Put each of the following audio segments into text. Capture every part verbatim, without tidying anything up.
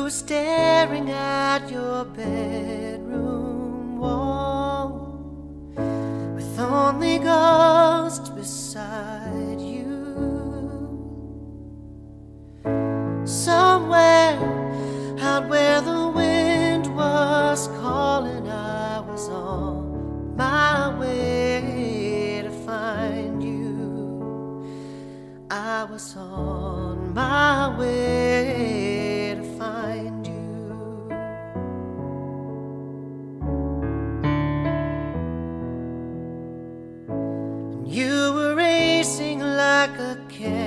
were staring at your bedroom wall with only ghosts beside you. Somewhere out where the wind was calling, I was on my way to find you. I was on my way to find you. And you were racing like a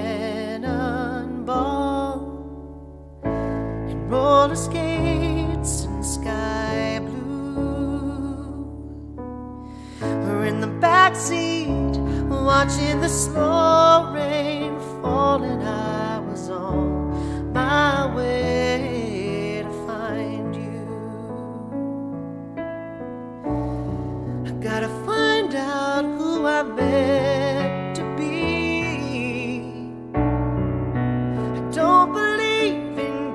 cannonball in roller skates and sky blue. We're in the backseat watching the slow rain fall, and I was on my way to find you. I gotta find out who I meant to be. I don't believe in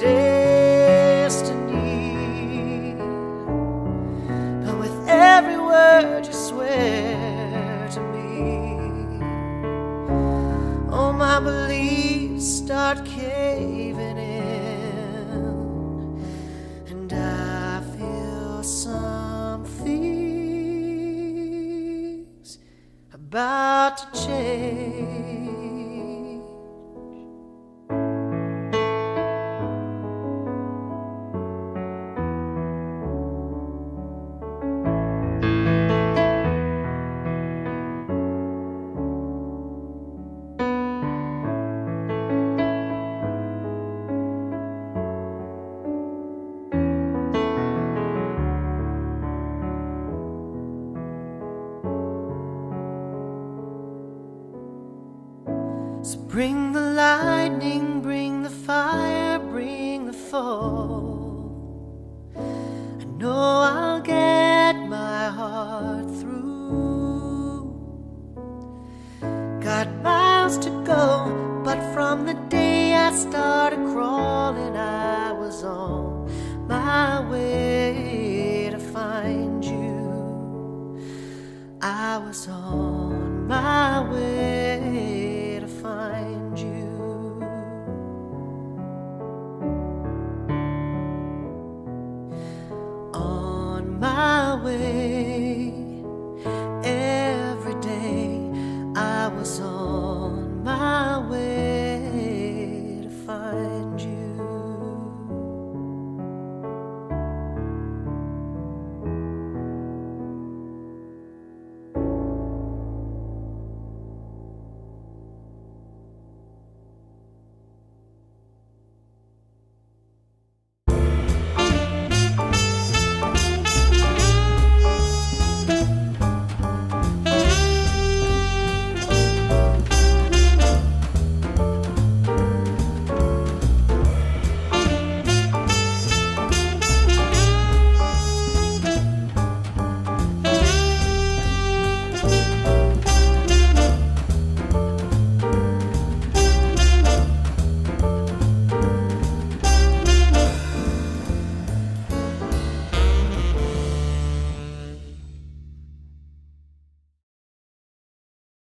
destiny, but with every word you swear to me, all my beliefs start caving in, and I feel some things about to change. So bring the lightning, bring the fire, bring the fall. I know I'll get my heart through. Got miles to go, but from the day I started crawling, I was on my way to find you. I was on my way to find you. On my way, every day I was on